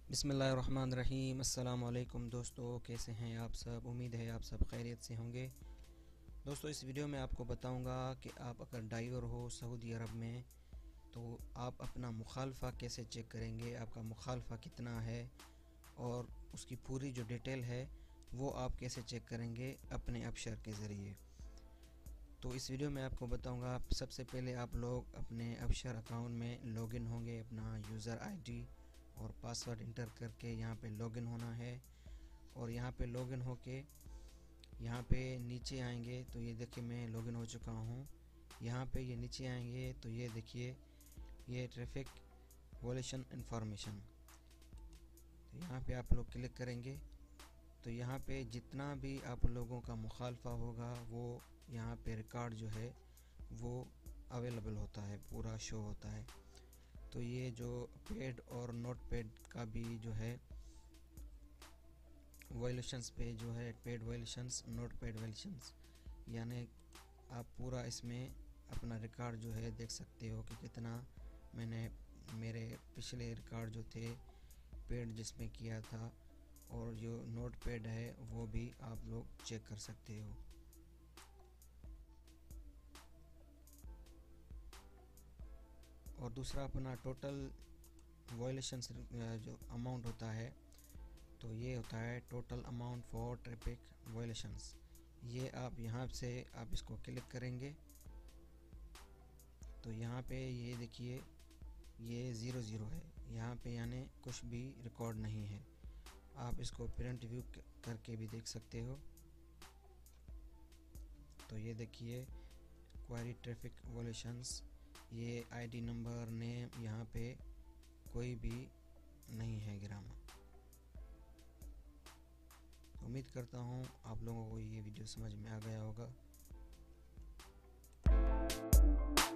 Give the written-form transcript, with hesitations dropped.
बिस्मिल्लाहिर्रहमानिर्रहीम। अस्सलाम वालेकुम दोस्तों, कैसे हैं आप सब। उम्मीद है आप सब खैरियत से होंगे। दोस्तों, इस वीडियो में आपको बताऊंगा कि आप अगर ड्राइवर हो सऊदी अरब में तो आप अपना मुखालफा कैसे चेक करेंगे, आपका मुखालफा कितना है और उसकी पूरी जो डिटेल है वो आप कैसे चेक करेंगे अपने अबशर के ज़रिए। तो इस वीडियो में आपको बताऊंगा। सबसे पहले आप लोग अपने अबशर अकाउंट में लॉगिन होंगे, अपना यूज़र आईडी और पासवर्ड इंटर करके यहाँ पे लॉगिन होना है। और यहाँ पे लॉगिन होके यहाँ पे नीचे आएंगे तो ये देखिए मैं लॉगिन हो चुका हूँ। यहाँ पे ये नीचे आएंगे तो ये देखिए ये ट्रैफिक वॉयलेशन इंफॉर्मेशन, तो यहाँ पे आप लोग क्लिक करेंगे तो यहाँ पे जितना भी आप लोगों का मुखालफा होगा वो यहाँ पे रिकॉर्ड जो है वो अवेलेबल होता है, पूरा शो होता है। तो ये जो पेड और नोट पेड का भी जो है वायलेशंस पे जो है paid violations, not paid violations, यानी आप पूरा इसमें अपना रिकॉर्ड जो है देख सकते हो कि कितना मैंने मेरे पिछले रिकॉर्ड जो थे पेड जिसमें किया था और जो नोट पेड है वो भी आप लोग चेक कर सकते हो। और दूसरा अपना टोटल वायलेशंस जो अमाउंट होता है तो ये होता है total amount for traffic violations. ये आप यहाँ से आप इसको क्लिक करेंगे तो यहाँ पे ये देखिए ये 00 है यहाँ पे, यानी कुछ भी रिकॉर्ड नहीं है। आप इसको प्रिंट व्यू करके भी देख सकते हो। तो ये देखिए क्वेरी ट्रैफिक वायलेशंस, ये आईडी नंबर नेम यहाँ पे कोई भी नहीं है गिरामा। उम्मीद करता हूँ आप लोगों को ये वीडियो समझ में आ गया होगा।